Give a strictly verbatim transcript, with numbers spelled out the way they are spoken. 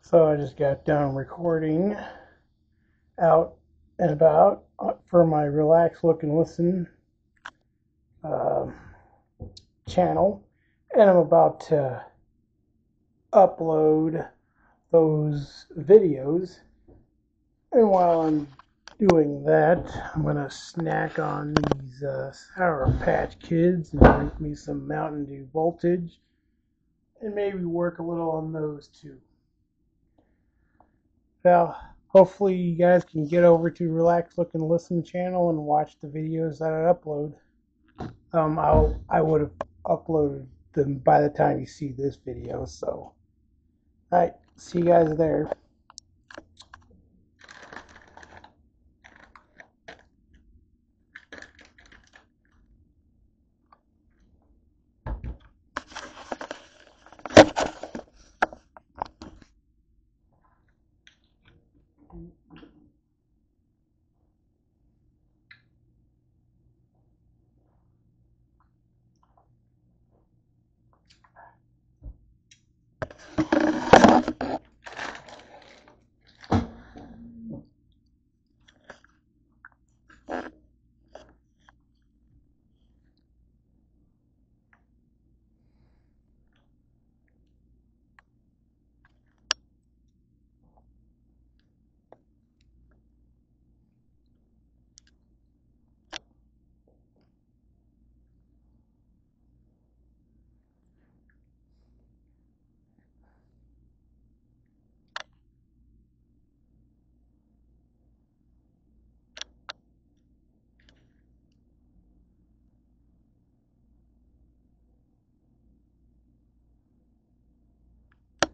So I just got done recording out and about for my Relax, Look, and Listen uh, channel, and I'm about to upload those videos. And while I'm doing that, I'm gonna snack on these uh, Sour Patch Kids and drink me some Mountain Dew Voltage, and maybe work a little on those too. Well, hopefully you guys can get over to Relax, Look, and Listen channel and watch the videos that I upload. Um, I'll I would have uploaded them by the time you see this video. So, all right, see you guys there.